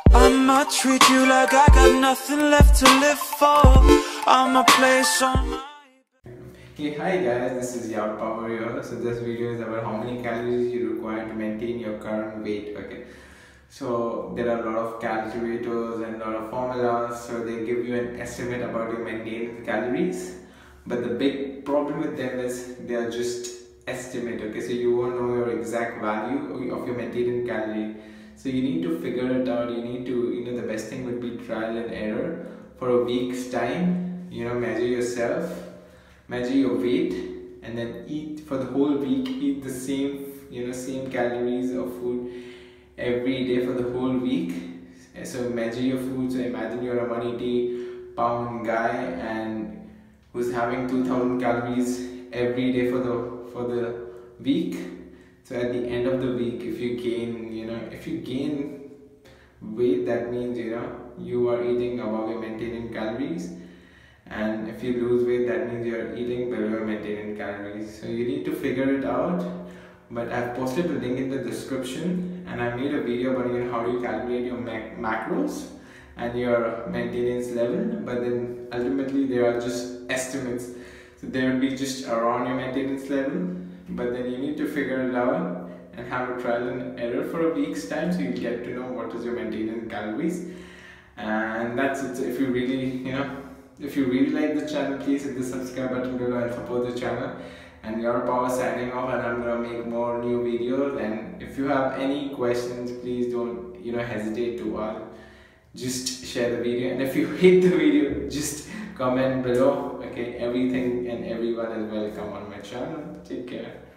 I'ma treat you like I got nothing left to live for. I'ma place on my... Hey, hi guys, this is your Power here. So this video is about how many calories you require to maintain your current weight. Okay, so there are a lot of calculators and a lot of formulas, so they give you an estimate about your maintenance calories, but the big problem with them is they are just estimate. Okay, so you won't know your exact value of your maintenance calorie, so you need to figure it out. You need to, the best thing would be trial and error for a week's time. Measure yourself, measure your weight, and then eat for the whole week. Eat the same calories of food every day for the whole week. So measure your food. So imagine you're a 180-pound guy and who's having 2000 calories every day for the week. So at the end of the week, if you gain weight, that means you are eating above your maintenance calories. And if you lose weight, that means you're eating below your maintenance calories. So you need to figure it out. But I've posted a link in the description, and I made a video about how do you calculate your macros and your maintenance level. But then ultimately they are just estimates. So they will be just around your maintenance level. But then you need to figure it out and have a trial and error for a week's time, so you get to know what is your maintenance calories. And that's it. So if you really, if you really like the channel, please hit the subscribe button below and support the channel. And your Power signing off, and I'm gonna make more new videos. And if you have any questions, please don't hesitate to ask. Just share the video, and if you hate the video, just comment below. Okay, everything and everyone is welcome on my channel. Take care.